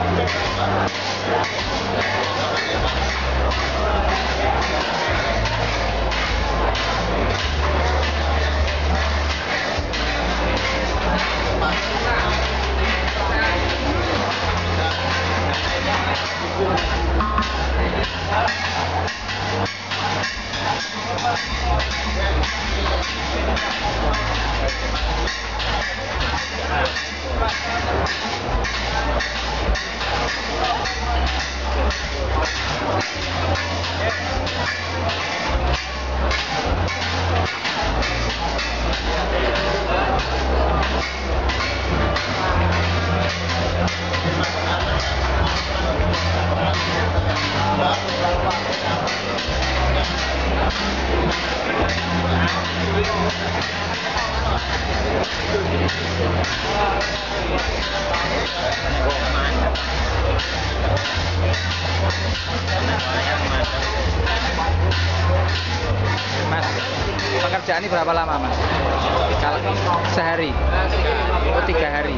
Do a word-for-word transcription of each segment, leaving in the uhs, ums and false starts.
Mas, pekerjaan ini berapa lama Mas? Kalau sehari? Oh, tiga hari.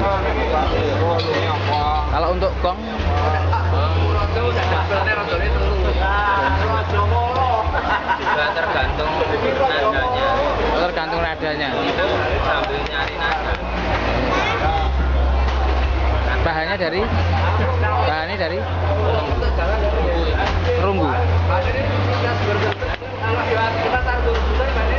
Kalau untuk gong? Juga tergantung nadanya. Tergantung nadanya. Sambil nyari nada. Bahannya dari? Bahannya dari? Perunggu.